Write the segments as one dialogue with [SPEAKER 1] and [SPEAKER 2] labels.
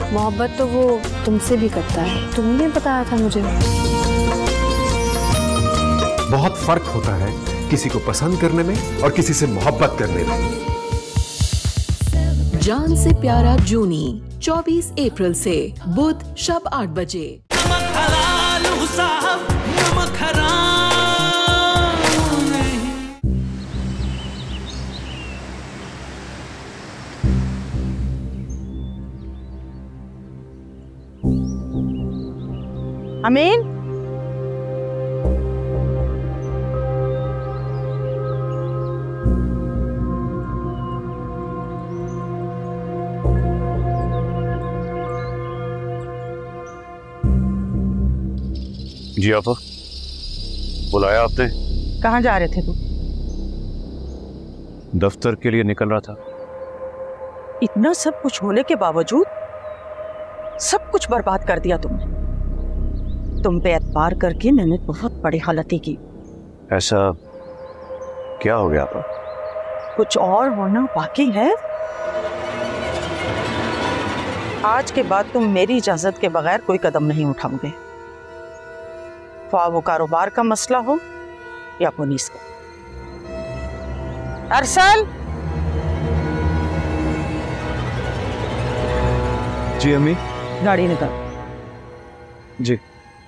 [SPEAKER 1] मोहब्बत तो वो तुमसे भी करता है, तुमने बताया था मुझे।
[SPEAKER 2] बहुत फर्क होता है किसी को पसंद करने में और किसी से मोहब्बत करने में।
[SPEAKER 3] जान से प्यारा जूनी 24 अप्रैल से बुध शब 8 बजे।
[SPEAKER 4] अमीन,
[SPEAKER 5] जी आपा, बुलाया आपने?
[SPEAKER 4] कहाँ जा रहे थे तुम?
[SPEAKER 5] दफ्तर के लिए निकल रहा था।
[SPEAKER 4] इतना सब कुछ होने के बावजूद सब कुछ बर्बाद कर दिया तुमने। तुम पे एतबार करके मैंने बहुत बड़ी गलती की।
[SPEAKER 5] ऐसा क्या हो गया आपा?
[SPEAKER 4] कुछ और होना बाकी है। आज के बाद तुम मेरी इजाजत के बगैर कोई कदम नहीं उठाओगे, ख्वाह वो कारोबार का मसला हो या पुलिस का। अरसल,
[SPEAKER 5] जी अम्मी।
[SPEAKER 4] गाड़ी निकाल।
[SPEAKER 5] जी।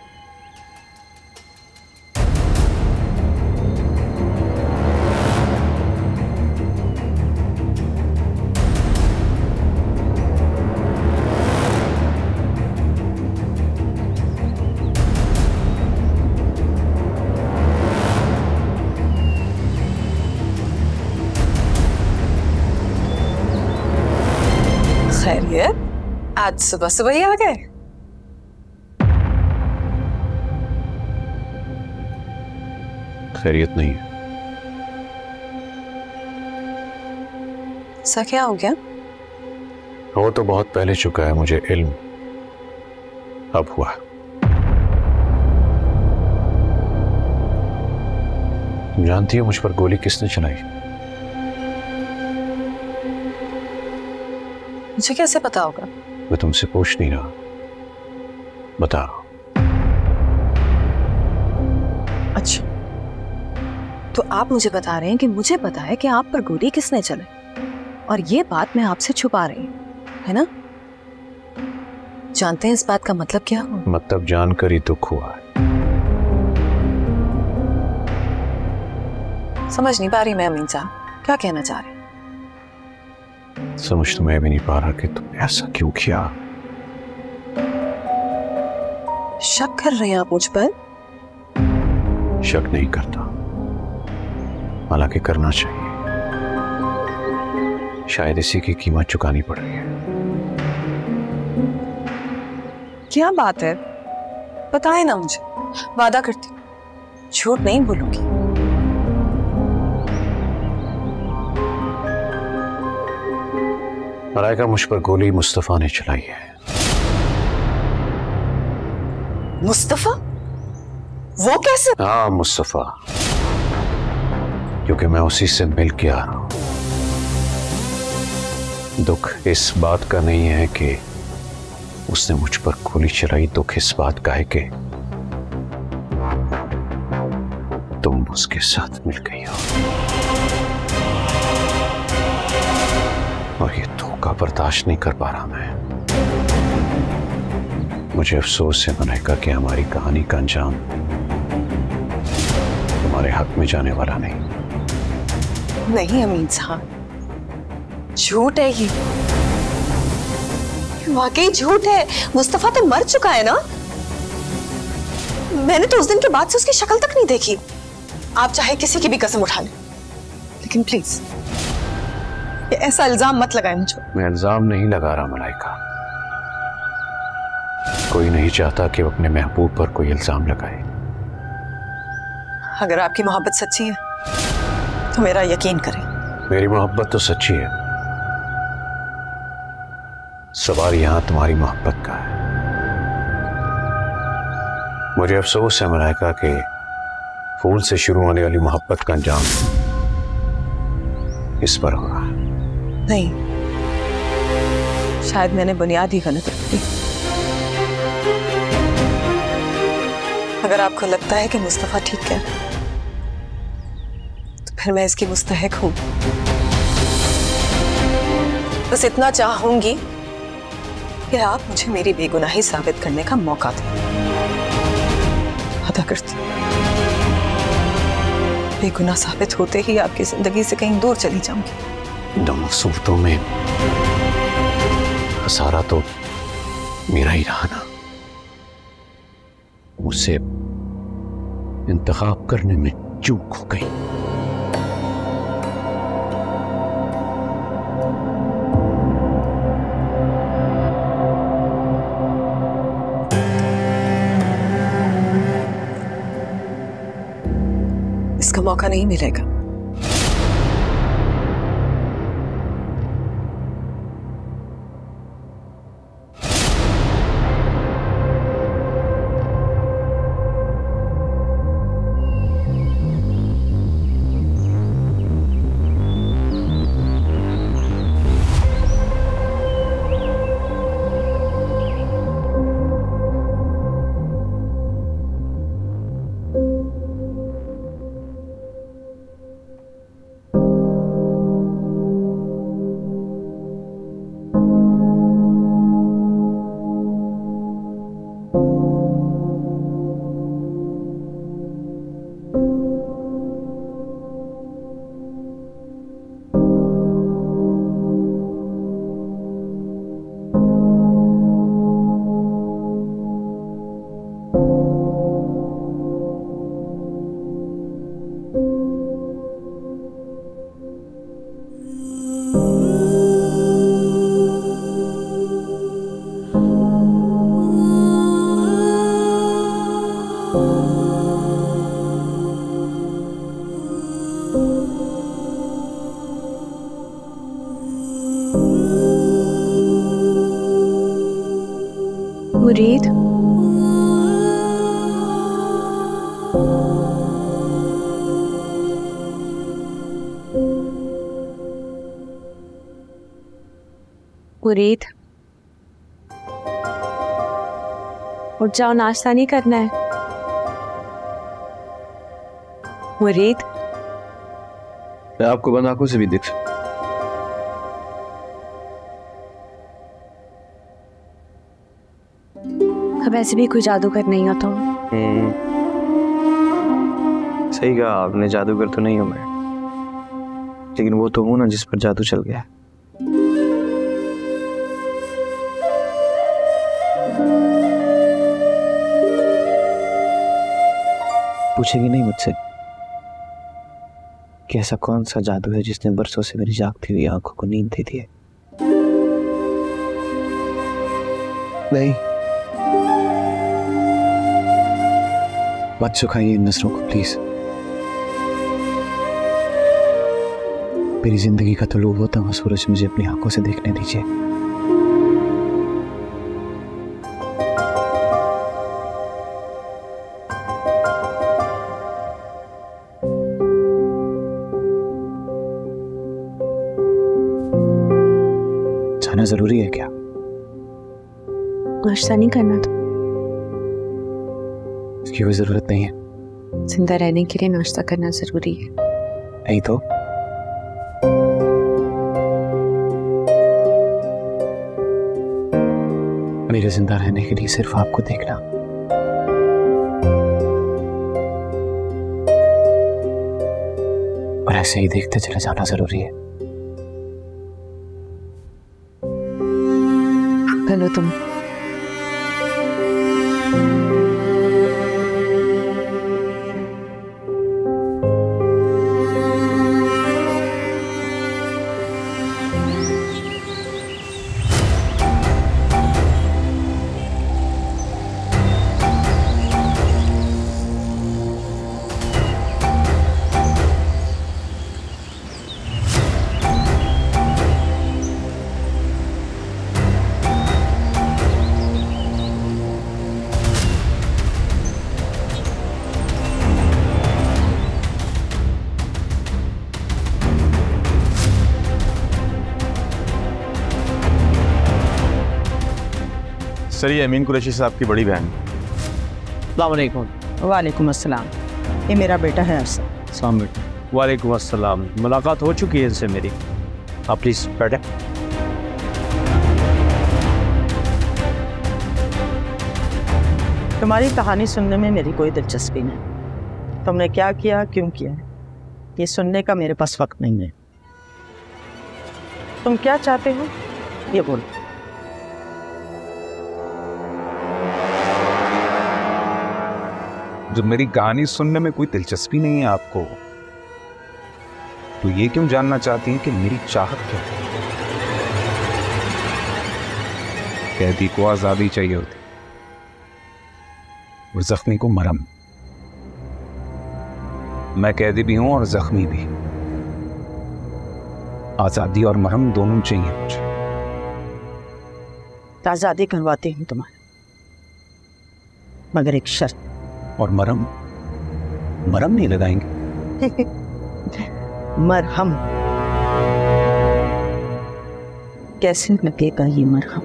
[SPEAKER 6] खैरियत, आज सुबह सुबह ही आ गए?
[SPEAKER 5] खैरियत नहीं है।
[SPEAKER 6] ऐसा क्या हो गया?
[SPEAKER 5] वो तो बहुत पहले चुका है, मुझे इल्म अब हुआ। तुम जानती हो मुझ पर गोली किसने चलाई?
[SPEAKER 6] मुझे कैसे पता होगा?
[SPEAKER 5] मैं तुमसे पूछ नहीं रहा, बता रहा हूं।
[SPEAKER 6] अच्छा, तो आप मुझे बता रहे हैं कि मुझे पता है कि आप पर गोली किसने चलाई, और ये बात मैं आपसे छुपा रही हूं, है ना? जानते हैं इस बात का मतलब क्या हो?
[SPEAKER 5] मतलब जानकर ही दुख हुआ है।
[SPEAKER 6] समझ नहीं पा रही मैं अमीन साहब, क्या कहना चाह रहे हैं?
[SPEAKER 5] समझ तो मैं भी नहीं पा रहा कि तुमने ऐसा क्यों किया।
[SPEAKER 6] शक कर रहे हैं आप मुझ पर?
[SPEAKER 5] शक नहीं करता, हालांकि करना चाहिए। शायद इसी की कीमत चुकानी पड़ रही है।
[SPEAKER 6] क्या बात है, बताएं ना मुझे, वादा करती हूँ झूठ नहीं बोलूंगी।
[SPEAKER 5] मलाइका, मुझ पर गोली मुस्तफा ने चलाई है।
[SPEAKER 6] मुस्तफा? वो कैसे?
[SPEAKER 5] हाँ मुस्तफा, क्योंकि मैं उसी से मिल के आ रहा हूं। दुख इस बात का नहीं है कि उसने मुझ पर गोली चलाई, दुख इस बात का है कि तुम उसके साथ मिल गई हो, और ये धोखा बर्दाश्त नहीं कर पा रहा मैं। मुझे अफसोस है मलाइका कि हमारी कहानी का अंजाम तुम्हारे हक में जाने वाला नहीं।
[SPEAKER 6] नहीं अमीन साहब, झूठ है ये, वाकई झूठ है। मुस्तफा तो मर चुका है ना, मैंने तो उस दिन के बाद से उसकी शक्ल तक नहीं देखी। आप चाहे किसी की भी कसम उठा लें, लेकिन प्लीज ये ऐसा इल्जाम मत लगाएं मुझ पर।
[SPEAKER 5] मैं इल्जाम नहीं लगा रहा मलाइका, कोई नहीं चाहता कि वो अपने महबूब पर कोई इल्जाम लगाए।
[SPEAKER 6] अगर आपकी मोहब्बत सच्ची है तो मेरा यकीन करें।
[SPEAKER 5] मेरी मोहब्बत तो सच्ची है, सवाल यहां तुम्हारी मोहब्बत का है। मुझे अफसोस है मलाइका कि फूल से शुरू होने वाली मोहब्बत का अंजाम इस पर होगा।
[SPEAKER 6] नहीं, शायद मैंने बुनियाद ही गलत रख दी। अगर आपको लगता है कि मुस्तफा ठीक कह रहा है तो फिर मैं इसकी मुस्तहिक हूं। बस इतना चाहूंगी कि आप मुझे मेरी बेगुनाही साबित करने का मौका दें। अदा करती हूं। बेगुनाह साबित होते ही आपकी जिंदगी से कहीं दूर चली जाऊंगी।
[SPEAKER 5] दोनों सूरतों में खसारा तो मेरा ही रहा ना। मुझसे इंतखाब करने में चूक हो गई।
[SPEAKER 6] इसका मौका नहीं मिलेगा।
[SPEAKER 1] मुरीद, मुरीद, उठ जाओ, नाश्ता नहीं करना है? मुरीद,
[SPEAKER 7] मैं आपको बंद आंखों से भी दिख सकता।
[SPEAKER 1] अब ऐसे भी कोई जादूगर नहीं होता।
[SPEAKER 7] सही कहा आपने, जादूगर तो नहीं हूं मैं, लेकिन वो तो हूं ना जिस पर जादू चल गया। पूछेगी नहीं मुझसे कि ऐसा कौन सा जादू है जिसने बरसों से मेरी जागती हुई आंखों को नींद दे दी है? नहीं, मत सुखाइए इन नजरों को प्लीज। मेरी जिंदगी का तुलू होता हुआ सूरज मुझे अपनी आंखों से देखने दीजिए। जाना जरूरी है क्या?
[SPEAKER 1] नाश्ता नहीं करना तो
[SPEAKER 7] इसकी कोई जरूरत नहीं है।
[SPEAKER 1] जिंदा रहने के लिए नाश्ता करना जरूरी है।
[SPEAKER 7] नहीं तो मेरे जिंदा रहने के लिए सिर्फ आपको देखना और ऐसे ही देखते चले जाना जरूरी है।
[SPEAKER 1] चलो तुम।
[SPEAKER 8] सर ये अमीन कुरैशी साहब की बड़ी बहन।
[SPEAKER 4] वालेकुम अस्सलाम। ये मेरा बेटा है अरसद।
[SPEAKER 9] वालेकुम अस्सलाम। मुलाकात हो चुकी है इनसे मेरी। आप प्लीज बैठे।
[SPEAKER 4] तुम्हारी कहानी सुनने में मेरी कोई दिलचस्पी नहीं। तुमने क्या किया, क्यों किया, ये सुनने का मेरे पास वक्त नहीं है। तुम क्या चाहते हो ये बोलो।
[SPEAKER 5] जब मेरी कहानी सुनने में कोई दिलचस्पी नहीं है आपको, तो ये क्यों जानना चाहती हैं कि मेरी चाहत क्या है? कैदी को आजादी चाहिए होती और जख्मी को मरहम। मैं कैदी भी हूं और जख्मी भी। आजादी और मरहम दोनों चाहिए मुझे।
[SPEAKER 4] आजादी करवाती हूँ तुम्हारी, मगर एक शर्त।
[SPEAKER 5] और मरहम? मरहम नहीं लगाएंगे?
[SPEAKER 4] मरहम कैसे लगेगा ये मरहम,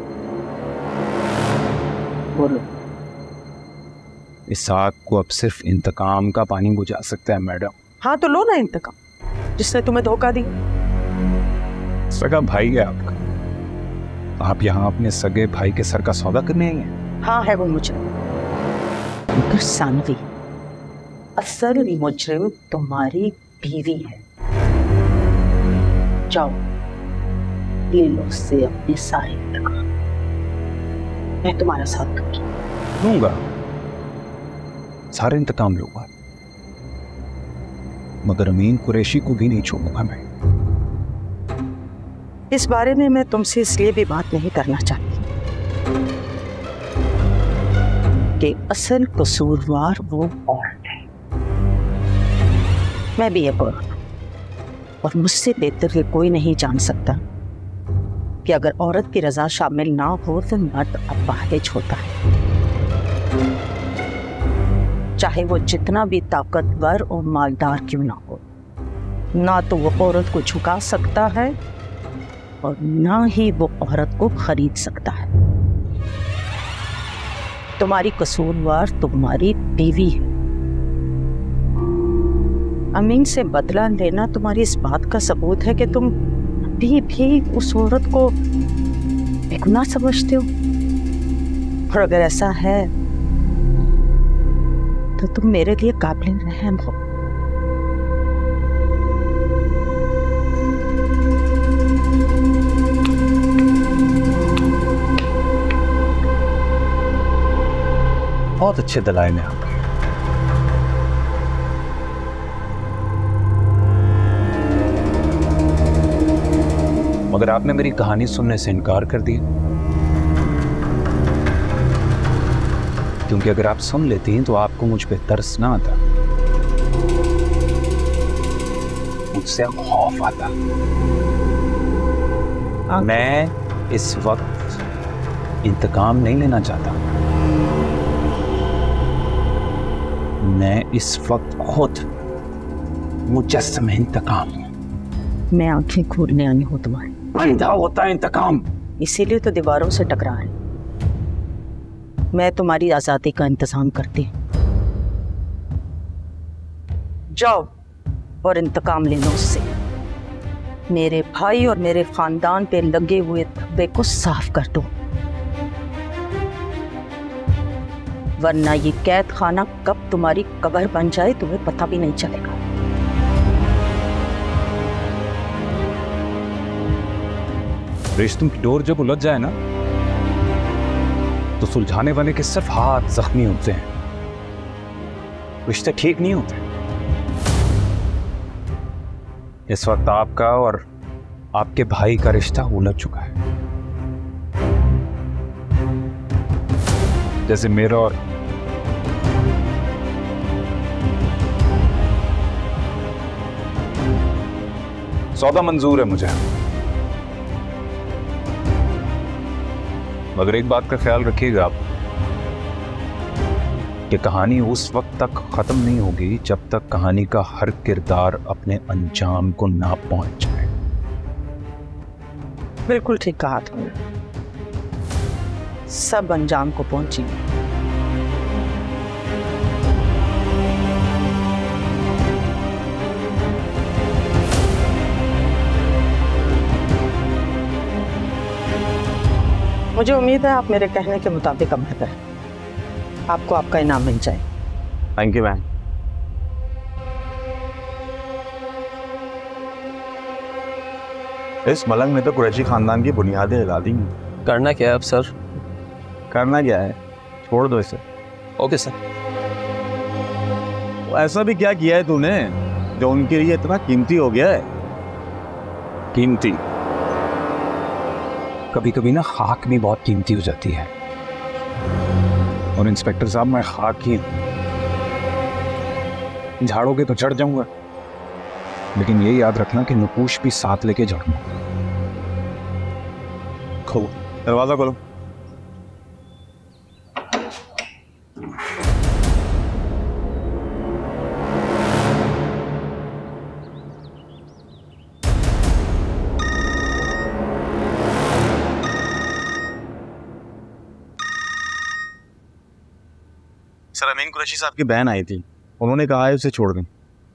[SPEAKER 4] बोलो।
[SPEAKER 5] इस आग को अब सिर्फ इंतकाम का पानी बुझा सकता है मैडम।
[SPEAKER 4] हाँ तो लो ना इंतकाम, जिसने तुम्हें धोखा दिया।
[SPEAKER 5] सगा भाई है आपका। आप यहाँ अपने सगे भाई के सर का सौदा करने आई हैं?
[SPEAKER 4] हाँ है वो मुजरिम, मगर सानवी असल मुजरिम तुम्हारी बीवी है। जाओ ले लो उससे अपने सारे इंतकाम। मैं तुम्हारा साथ
[SPEAKER 5] लूंगा, सारे इंतकाम लूंगा, मगर अमीन कुरैशी को भी नहीं छोड़ूंगा मैं।
[SPEAKER 4] इस बारे में मैं तुमसे इसलिए भी बात नहीं करना चाहती कि असल कसूरवार वो औरत है। मैं भी एक औरत हूं, और मुझसे बेहतर ये कोई नहीं जान सकता कि अगर औरत की रजा शामिल ना हो तो मर्द अपाहिज होता है, चाहे वो जितना भी ताकतवर और मालदार क्यों ना हो। ना तो वो औरत को झुका सकता है और ना ही वो औरत को खरीद सकता है। तुम्हारी कसूरवार तुम्हारी बीवी है। अमीन से बदला लेना तुम्हारी इस बात का सबूत है कि तुम अभी भी उस औरत को बेगुनाह समझते हो। और अगर ऐसा है तो तुम मेरे लिए काबिल रहम हो।
[SPEAKER 5] बहुत अच्छे दलाइल हैं आपके। मगर आपने मेरी कहानी सुनने से इनकार कर दिया, क्योंकि अगर आप सुन लेती तो आपको मुझ पे तरस ना आता, मुझसे खौफ आता। मैं इस वक्त इंतकाम नहीं लेना चाहता, मैं इस वक्त खुद मुजस्सम इंतकाम।
[SPEAKER 4] मैं आंखें खोलने आई हूं तुम्हारी।
[SPEAKER 5] अंधा होता है इंतकाम,
[SPEAKER 4] इसीलिए तो दीवारों से टकराए। मैं तुम्हारी आजादी का इंतजाम करती हूँ। जाओ और इंतकाम ले लो उससे। मेरे भाई और मेरे खानदान पे लगे हुए धब्बे को साफ कर दो, वरना ये कैद खाना कब तुम्हारी कब्र बन जाए तुम्हें पता भी नहीं चलेगा।
[SPEAKER 5] रिश्तों की डोर जब उलझ जाए ना, तो सुलझाने वाले के सिर्फ हाथ जख्मी होते हैं, रिश्ते ठीक नहीं होते। इस वक्त आपका और आपके भाई का रिश्ता उलझ चुका है, जैसे मेरा और सौदा मंजूर है मुझे, मगर एक बात का ख्याल रखिएगा आप कि कहानी उस वक्त तक खत्म नहीं होगी जब तक कहानी का हर किरदार अपने अंजाम को ना पहुंच जाए।
[SPEAKER 4] बिल्कुल ठीक कहा तुमने। सब अंजाम को पहुंचेंगे। मुझे उम्मीद है आप मेरे कहने के मुताबिक अमल करें, आपको आपका इनाम मिल जाए।
[SPEAKER 8] थैंक यू बहन। इस मलंग ने तो कुरैशी खानदान की बुनियादें हिला दी।
[SPEAKER 9] करना क्या है अब सर?
[SPEAKER 8] करना क्या है, छोड़ दो इसे।
[SPEAKER 9] Okay sir.
[SPEAKER 8] ऐसा भी क्या किया है तूने जो उनके लिए इतना कीमती हो गया है?
[SPEAKER 5] कीमती? कभी कभी ना खाक भी बहुत कीमती हो जाती है। और इंस्पेक्टर साहब, मैं खाक ही झाड़ोगे तो चढ़ जाऊंगा, लेकिन ये याद रखना कि नुपूश भी साथ लेके झड़ूंगा।
[SPEAKER 8] खोलो, दरवाजा खोलो। सर, अमीन कुरैशी साहब की बहन आई थी, उन्होंने कहा है उसे छोड़ दें।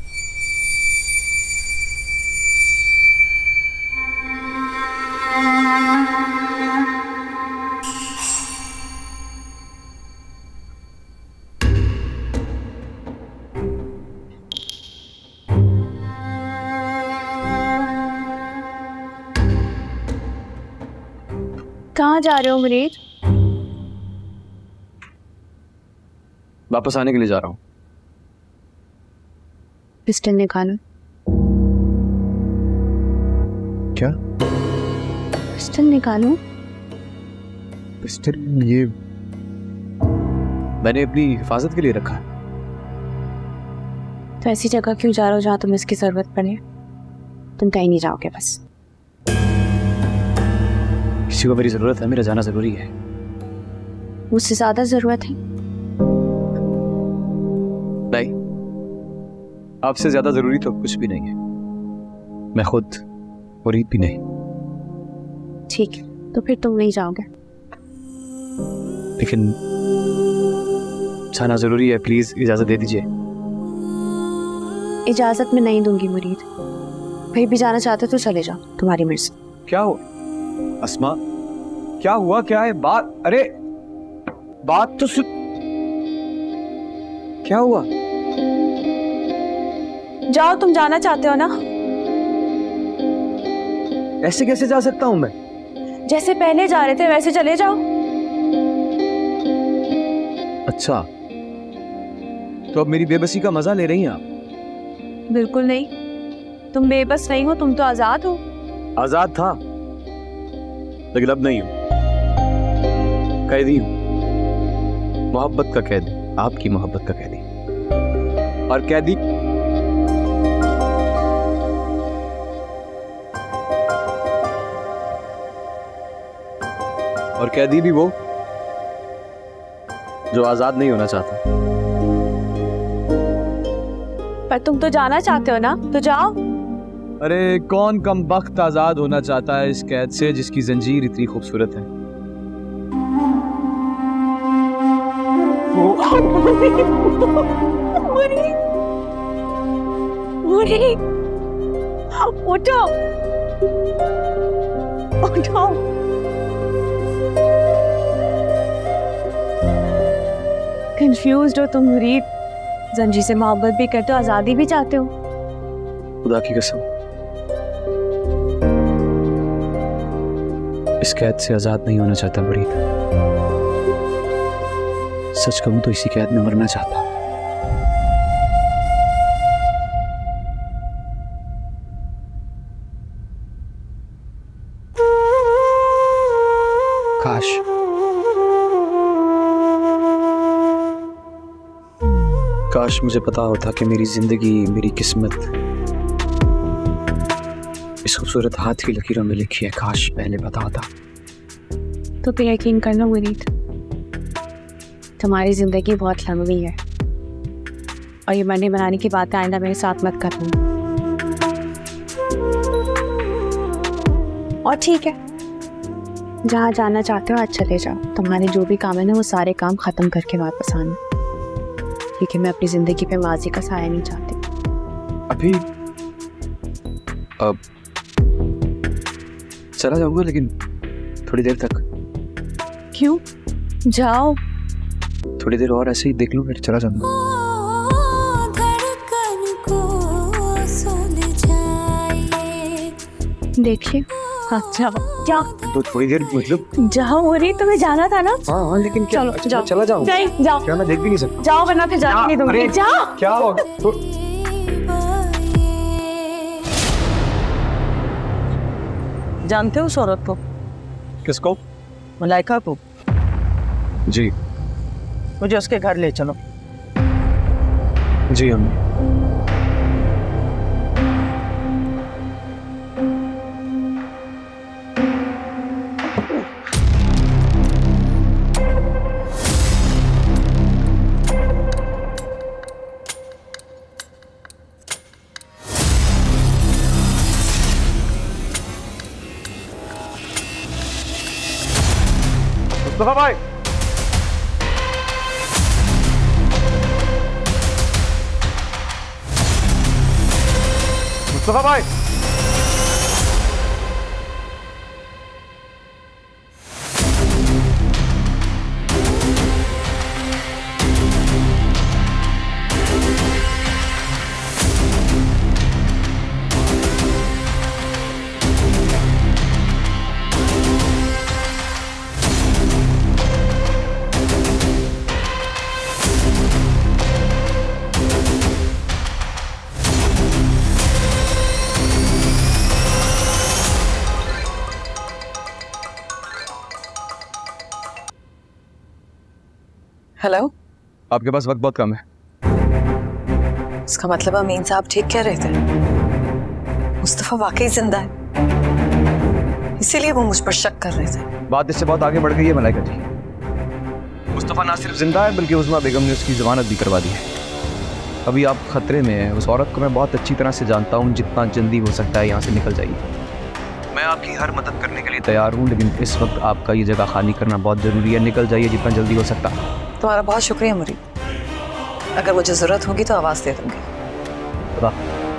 [SPEAKER 1] कहाँ जा रहे हो मुरीद?
[SPEAKER 9] वापस आने के लिए जा रहा हूँ।
[SPEAKER 1] पिस्टल निकालो।
[SPEAKER 8] क्या?
[SPEAKER 1] पिस्टल निकालो।
[SPEAKER 8] पिस्टल? ये
[SPEAKER 9] मैंने अपनी हिफाजत के लिए रखा है।
[SPEAKER 1] तो ऐसी जगह क्यों जा रहे हो जहाँ तुम्हें इसकी जरूरत पड़े? तुम कहीं नहीं जाओगे बस।
[SPEAKER 9] किसी को मेरी जरूरत है, मेरा जाना जरूरी है।
[SPEAKER 1] मुझसे ज्यादा जरूरत है?
[SPEAKER 9] नहीं, आपसे ज्यादा जरूरी तो कुछ भी नहीं है। मैं खुद मुरीद भी नहीं।
[SPEAKER 1] ठीक है, तो फिर तुम नहीं जाओगे।
[SPEAKER 9] लेकिन जाना जरूरी है, प्लीज इजाजत दे दीजिए।
[SPEAKER 1] इजाजत मैं नहीं दूंगी मुरीद। कहीं भी जाना चाहते तो चले जाओ, तुम्हारी मर्जी।
[SPEAKER 9] क्या हो अस्मा, क्या हुआ? क्या है बात? अरे बात तो सुन। क्या हुआ?
[SPEAKER 1] जाओ, तुम जाना चाहते हो ना।
[SPEAKER 9] ऐसे कैसे जा सकता हूं मैं?
[SPEAKER 1] जैसे पहले जा रहे थे वैसे चले जाओ।
[SPEAKER 9] अच्छा, तो अब मेरी बेबसी का मजा ले रही हैं आप?
[SPEAKER 1] बिल्कुल नहीं, तुम बेबस नहीं हो, तुम तो आजाद हो।
[SPEAKER 9] आजाद था, लेकिन अब नहीं हूं। कैदी हूं, मोहब्बत का कैदी, आपकी मोहब्बत का कैदी। और कैदी भी वो जो आजाद नहीं होना चाहता।
[SPEAKER 1] पर तुम तो जाना चाहते हो ना, तो जाओ।
[SPEAKER 9] अरे कौन कमबख्त आजाद होना चाहता है इस कैद से जिसकी जंजीर इतनी खूबसूरत है?
[SPEAKER 1] उठो, उठो। कंफ्यूज्ड हो तुम मुरीद। जंजीर से मोहब्बत भी करते हो, आजादी भी चाहते हो।
[SPEAKER 9] खुदा की कसम, इस कैद से आजाद नहीं होना चाहता मुरीद। सच कहूं तो इसी कैद में मरना चाहता। काश मुझे पता होता कि मेरी जिंदगी, मेरी किस्मत इस खूबसूरत हाथ की लकीरों में लिखी है। काश पहले पता होता।
[SPEAKER 1] तो फिर यकीन करना मुरीद, तुम्हारी जिंदगी बहुत लंबी है और ये मरने बनाने की बातें आइंदा मेरे साथ मत करना। और ठीक है, जहाँ जाना चाहते हो आज चले जाओ। तुम्हारे जो भी काम है ना वो सारे काम खत्म करके वापस आना, क्योंकि मैं अपनी जिंदगी पे माजी का साया नहीं चाहती।
[SPEAKER 9] अभी अब चला जाऊंगा, लेकिन थोड़ी देर तक।
[SPEAKER 1] क्यों? जाओ।
[SPEAKER 9] थोड़ी देर और ऐसे ही देख लूं, फिर चला जाऊंगा।
[SPEAKER 1] देखिए, हाँ जाओ। क्या?
[SPEAKER 9] तो थोड़ी देर मतलब
[SPEAKER 1] जाओ हो रही, तुम्हें जाना था ना।
[SPEAKER 9] हाँ लेकिन क्या?
[SPEAKER 1] चलो
[SPEAKER 9] अच्छा,
[SPEAKER 1] जाओ।
[SPEAKER 9] चला जाऊंगा।
[SPEAKER 1] नहीं जाओ।
[SPEAKER 9] क्या मैं देख भी नहीं सकता?
[SPEAKER 1] जाओ वरना फिर जाने नहीं दूंगी। जाओ।
[SPEAKER 9] क्या होगा?
[SPEAKER 4] जानते हो उस औरत को?
[SPEAKER 9] किसको?
[SPEAKER 4] मलाइका को।
[SPEAKER 9] जी
[SPEAKER 4] मुझे उसके घर ले चलो।
[SPEAKER 9] जी अम्मी। मुस्तफा भाई, मुस्तफा भाई,
[SPEAKER 6] हेलो।
[SPEAKER 9] आपके पास वक्त बहुत कम है।
[SPEAKER 6] इसका मतलब अमीन साहब ठीक कह रहे थे, मुस्तफा वाकई जिंदा है, इसीलिए वो मुझ पर शक कर रहे थे।
[SPEAKER 9] बात इससे बहुत आगे बढ़ गई है मलाइका जी। मुस्तफा ना सिर्फ जिंदा है बल्कि उस्मा बेगम ने उसकी जमानत भी करवा दी है। अभी आप खतरे में हैं। उस औरत को मैं बहुत अच्छी तरह से जानता हूँ। जितना जल्दी हो सकता है यहाँ से निकल जाइए। मैं आपकी हर मदद करने के लिए तैयार हूँ, लेकिन इस वक्त आपका ये जगह खाली करना बहुत ज़रूरी है। निकल जाइए जितना जल्दी हो सकता है।
[SPEAKER 6] तुम्हारा बहुत शुक्रिया मुरीद, अगर मुझे जरूरत होगी तो आवाज दे दूंगी।
[SPEAKER 9] खुदा।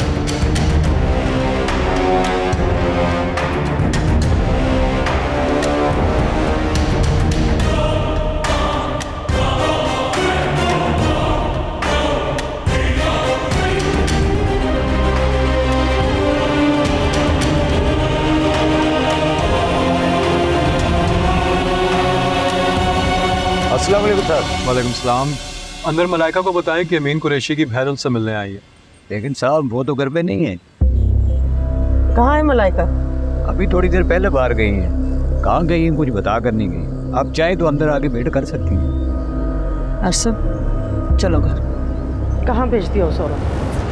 [SPEAKER 9] अस्सलाम वालेकुम सर।
[SPEAKER 10] वालेकुम सलाम। अंदर मलाइका को बताएं कि अमीन कुरैशी की बहन उनसे मिलने आई है।
[SPEAKER 5] लेकिन साहब वो तो घर पे नहीं है।
[SPEAKER 4] कहाँ है मलाइका?
[SPEAKER 5] अभी थोड़ी देर पहले बाहर गई हैं। कहाँ गई हैं कुछ बता कर नहीं गई। आप चाहे तो अंदर आके वेट कर सकती हैं।
[SPEAKER 4] अरसद चलो घर। कहाँ भेज दिया उस औरत?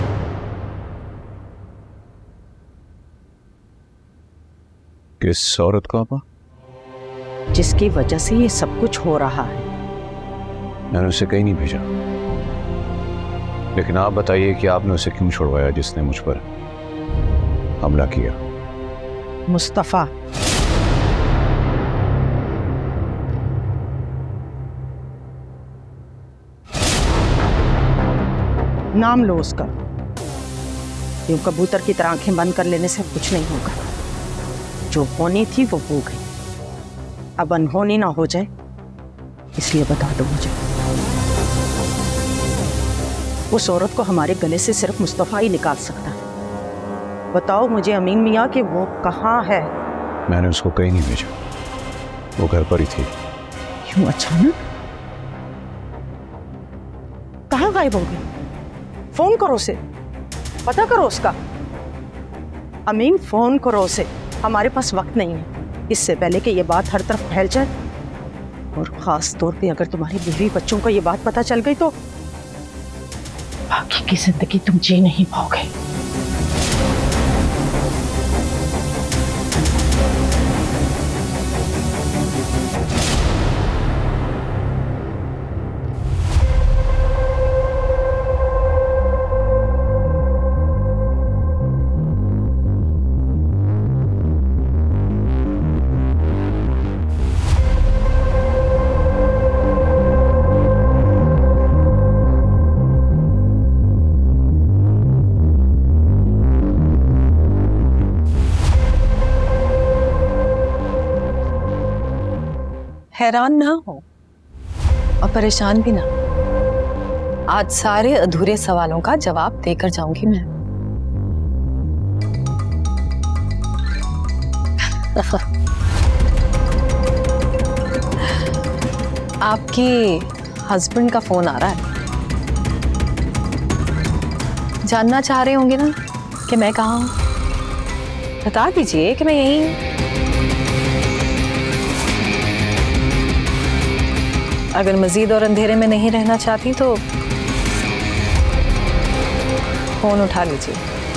[SPEAKER 5] किस औरत को आपा?
[SPEAKER 4] जिसकी वजह से ये सब कुछ हो रहा है।
[SPEAKER 5] मैंने उसे कहीं नहीं भेजा, लेकिन आप बताइए कि आपने उसे क्यों छुड़वाया जिसने मुझ पर हमला किया?
[SPEAKER 4] मुस्तफा। नाम लो उसका। यूं कबूतर की तरह आंखें बंद कर लेने से कुछ नहीं होगा। जो होनी थी वो हो गई, अब अनहोनी ना हो जाए इसलिए बता दो मुझे। उस औरत को हमारे गले से सिर्फ मुस्तफा ही निकाल सकता है। बताओ मुझे अमीन मियाँ कि वो कहाँ है?
[SPEAKER 5] मैंने उसको कहीं नहीं भेजा, वो घर पर ही थी।
[SPEAKER 4] क्यों अचानक? कहाँ गायब हो गई? फोन करो उसे, पता करो उसका। अमीन फोन करो उसे, हमारे पास वक्त नहीं है। इससे पहले कि ये बात हर तरफ फैल जाए, और खास तौर पे अगर तुम्हारी बीवी बच्चों को ये बात पता चल गई तो बाकी की जिंदगी तुम जी नहीं पाओगे।
[SPEAKER 6] हैरान ना हो और परेशान भी ना। आज सारे अधूरे सवालों का जवाब देकर जाऊंगी मैं। आपके हस्बैंड का फोन आ रहा है। जानना चाह रहे होंगे ना कि मैं कहाँ हूँ। बता दीजिए कि मैं यहीं हूँ। अगर मजीद और अंधेरे में नहीं रहना चाहती तो फोन उठा लीजिए।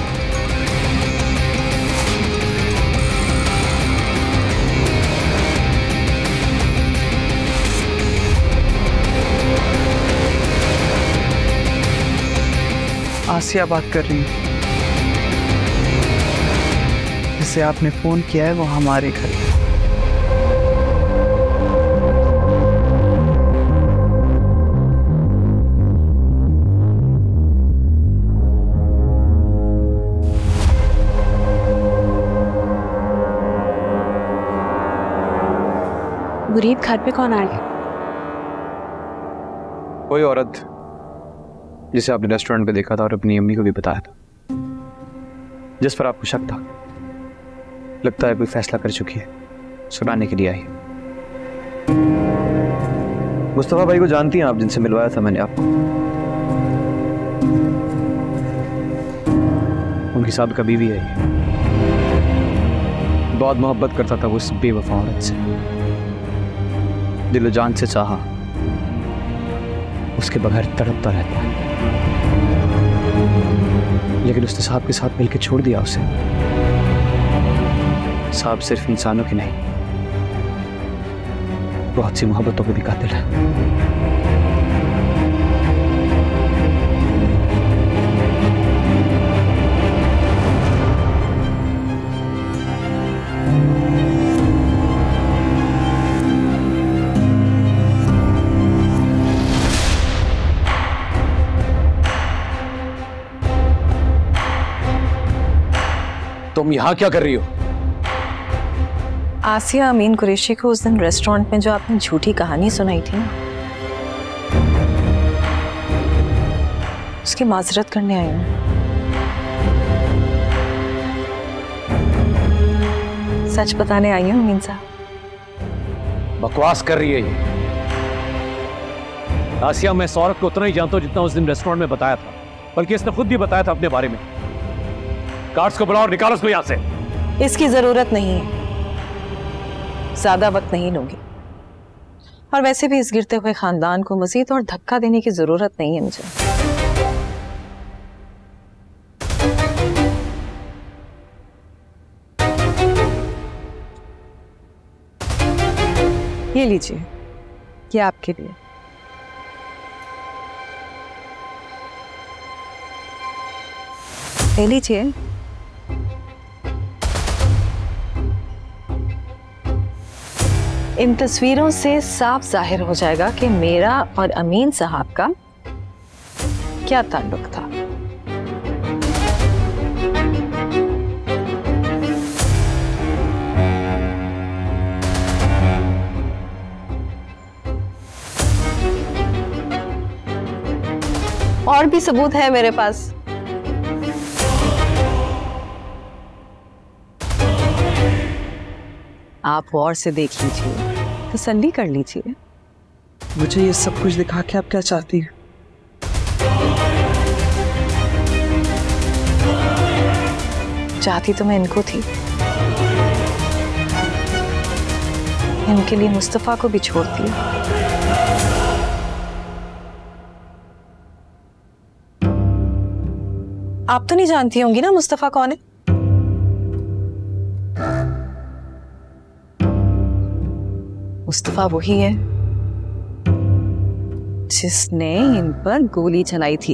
[SPEAKER 11] आसिया बात कर रही है। जिसे आपने फोन किया है वो हमारे घर है।
[SPEAKER 1] मुरीद, घर पे कौन आया?
[SPEAKER 9] कोई औरत जिसे आपने रेस्टोरेंट पे देखा था और अपनी अम्मी को भी बताया था, जिस पर आपको शक था। लगता है कोई फैसला कर चुकी है, सुनाने के लिए आई। मुस्तफा भाई को जानती हैं आप, जिनसे मिलवाया था मैंने आपको। उनके साथ कभी भी आई। बहुत मोहब्बत करता था वो इस बेवफा औरत से, दिलो जान से चाहा, उसके बगैर तड़पता रहता है। लेकिन उसने साहब के साथ मिलकर छोड़ दिया उसे। साहब सिर्फ इंसानों की नहीं, बहुत सी मोहब्बतों के भी कातिल है।
[SPEAKER 2] तुम यहां क्या कर रही हो?
[SPEAKER 6] आसिया अमीन कुरैशी को उस दिन रेस्टोरेंट में जो आपने झूठी कहानी सुनाई थी ना, उसकी माजरत करने आई हूं। सच बताने आई हूं अमीन साहब।
[SPEAKER 2] बकवास कर रही है ये।
[SPEAKER 10] आसिया, मैं इस औरत को उतना ही जानता हूं जितना उस दिन रेस्टोरेंट में बताया था, बल्कि इसने खुद भी बताया था अपने बारे में। गार्ड्स को बुलाओ और निकालो उसको यहां से।
[SPEAKER 6] इसकी जरूरत नहीं है, ज्यादा वक्त नहीं लूंगी। और वैसे भी इस गिरते हुए खानदान को मजीद और धक्का देने की जरूरत नहीं है मुझे। ये लीजिए, ये आपके लिए। ले लीजिए। इन तस्वीरों से साफ जाहिर हो जाएगा कि मेरा और अमीन साहब का क्या ताल्लुक था। और भी सबूत है मेरे पास। आप गौर से देख लीजिए, तसल्ली कर लीजिए।
[SPEAKER 11] मुझे ये सब कुछ दिखा के आप क्या चाहती हैं?
[SPEAKER 6] चाहती तो मैं इनको थी, इनके लिए मुस्तफा को भी छोड़ दिया। आप तो नहीं जानती होंगी ना मुस्तफा कौन है? मुस्तफा वही है जिसने इन पर गोली चलाई थी।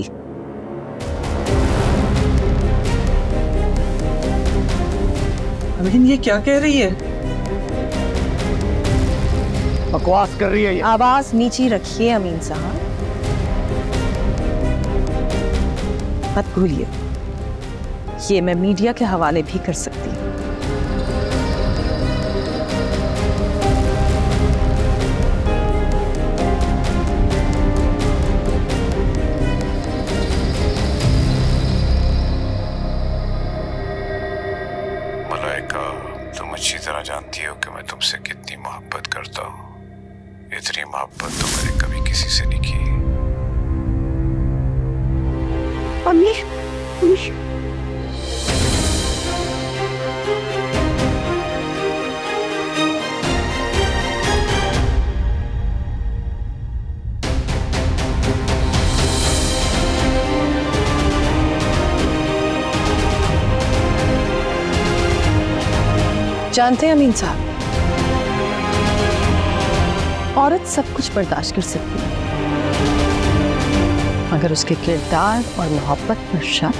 [SPEAKER 11] अमीन, ये क्या कह रही है?
[SPEAKER 2] बकवास कर रही है ये।
[SPEAKER 6] आवाज नीची रखिए अमीन साहब, मत भूलिए ये मैं मीडिया के हवाले भी कर सकती हूँ।
[SPEAKER 2] तुमसे कितनी मोहब्बत करता हूँ। इतनी मोहब्बत तो मैंने कभी किसी से नहीं की।
[SPEAKER 1] अम्मी,
[SPEAKER 6] जानते हैं अमीन साहब, औरत सब कुछ बर्दाश्त कर सकती है मगर उसके किरदार और मोहब्बत पर शक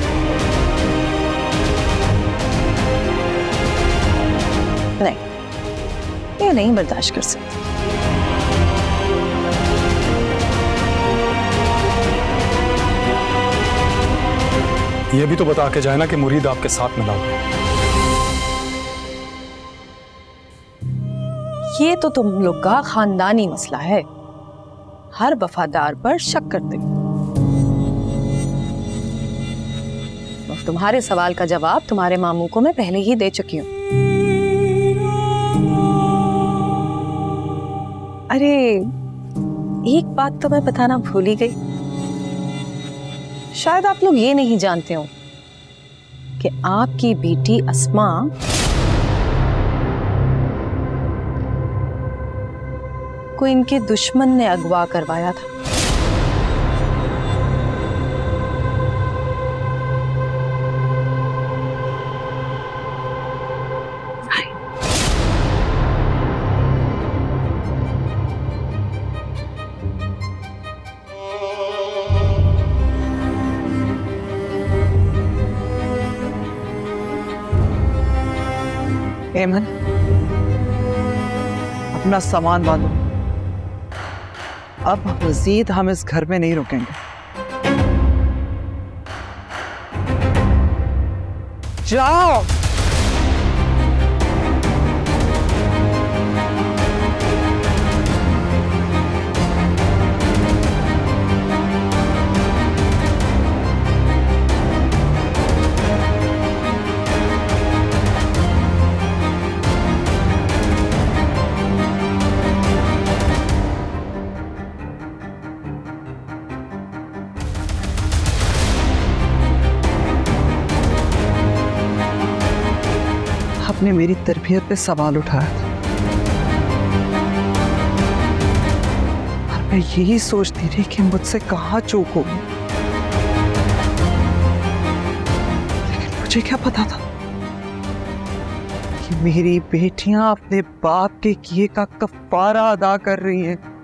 [SPEAKER 6] नहीं, ये नहीं बर्दाश्त कर सकती।
[SPEAKER 12] ये भी तो बता के जाए ना कि मुरीद आपके साथ मिला हुआ।
[SPEAKER 6] ये तो तुम लोग का खानदानी मसला है, हर वफादार पर शक करते हो। तुम्हारे सवाल का जवाब तुम्हारे मामू को मैं पहले ही दे चुकी हूं। अरे एक बात तो मैं बताना भूल ही गई, शायद आप लोग ये नहीं जानते हो कि आपकी बेटी अस्मा को इनके दुश्मन ने अगवा करवाया था।
[SPEAKER 11] एमन, अपना सामान बांधो, अब मजीद हम इस घर में नहीं रुकेंगे। जाओ। आपने मेरी तरबियत पे सवाल उठाया था और मैं यही सोचती रही कि मुझसे कहाँ चूक होगी, लेकिन मुझे क्या पता था कि मेरी बेटियां अपने बाप के किए का कफारा अदा कर रही हैं।